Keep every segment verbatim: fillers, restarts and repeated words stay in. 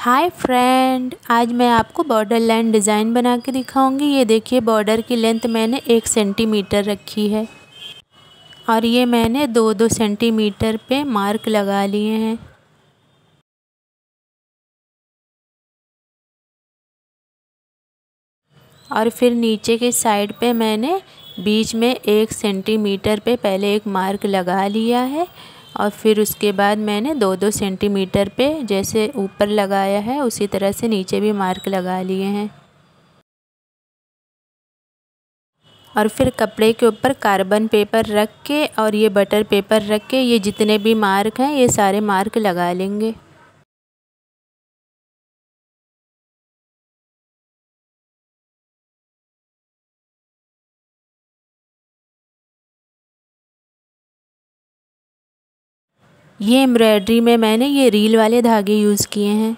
Hi friend, आज मैं आपको बॉर्डर लाइन डिज़ाइन बना के दिखाऊंगी। ये देखिए, बॉर्डर की लेंथ मैंने एक सेंटीमीटर रखी है और ये मैंने दो दो सेंटीमीटर पे मार्क लगा लिए हैं। और फिर नीचे के साइड पे मैंने बीच में एक सेंटीमीटर पे पहले एक मार्क लगा लिया है और फिर उसके बाद मैंने दो दो सेंटीमीटर पे जैसे ऊपर लगाया है उसी तरह से नीचे भी मार्क लगा लिए हैं। और फिर कपड़े के ऊपर कार्बन पेपर रख के और ये बटर पेपर रख के ये जितने भी मार्क हैं ये सारे मार्क लगा लेंगे। ये एम्ब्रॉयडरी में मैंने ये रील वाले धागे यूज़ किए हैं।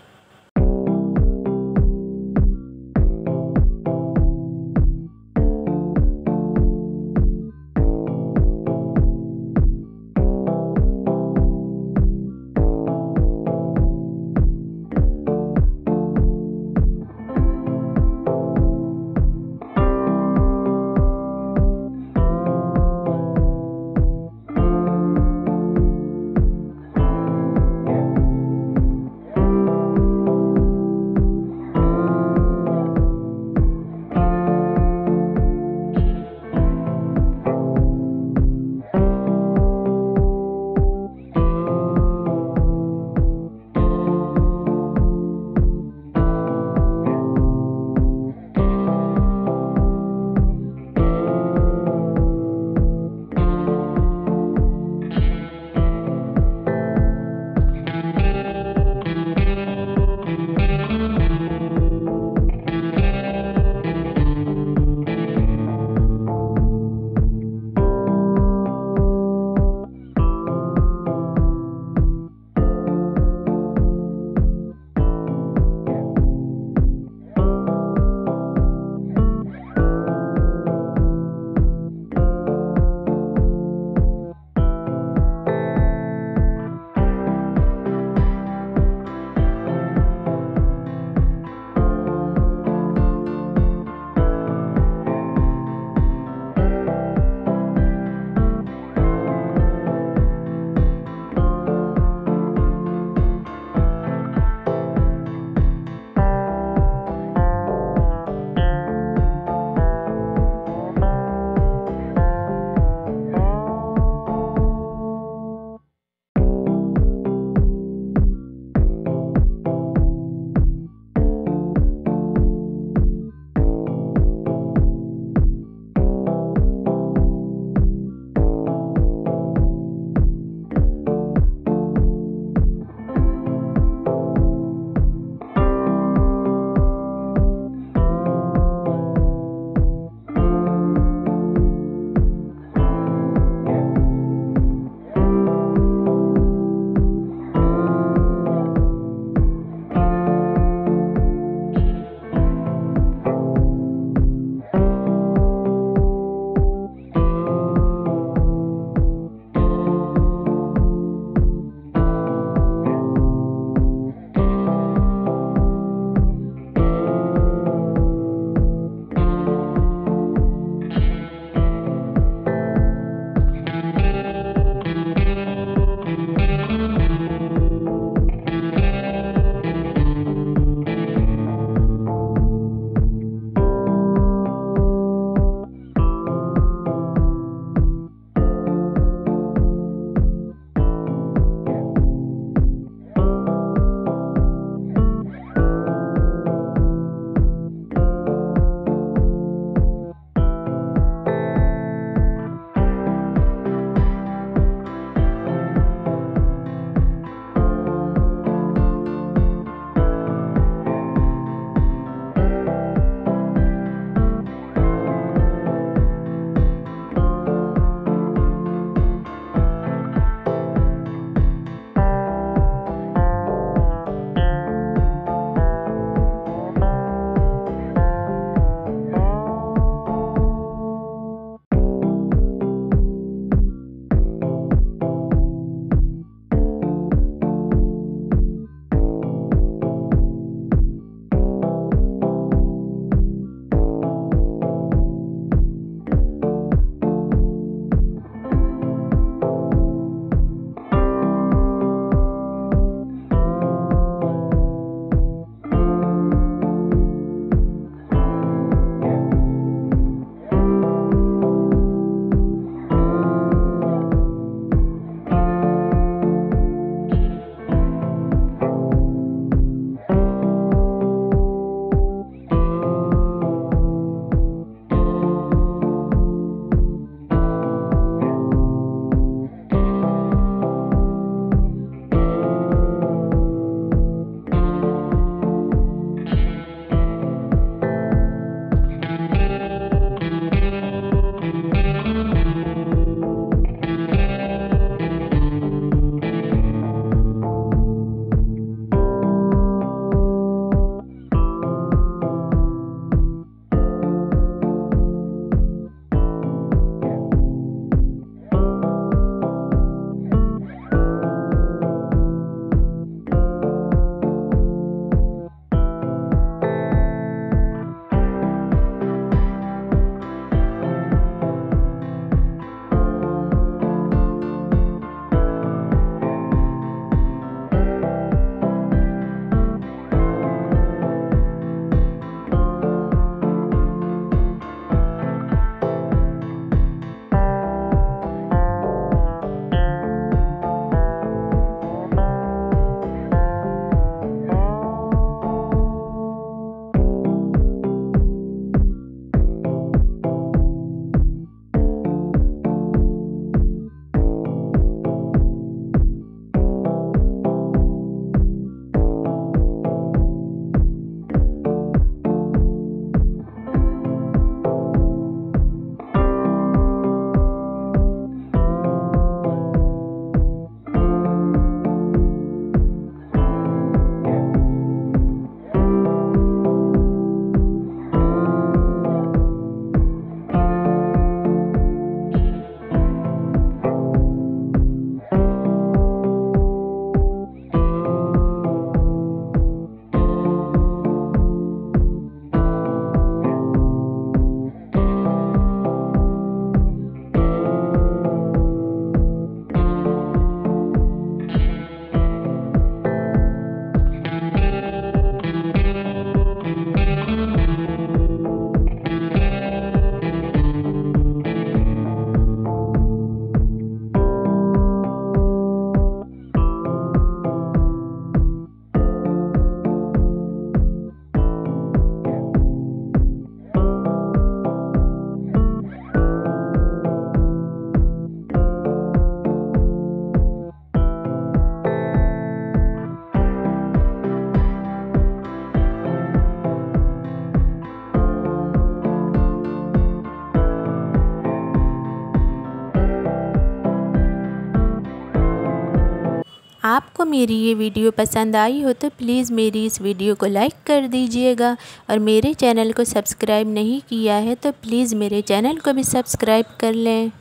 आपको मेरी ये वीडियो पसंद आई हो तो प्लीज़ मेरी इस वीडियो को लाइक कर दीजिएगा और मेरे चैनल को सब्सक्राइब नहीं किया है तो प्लीज़ मेरे चैनल को भी सब्सक्राइब कर लें।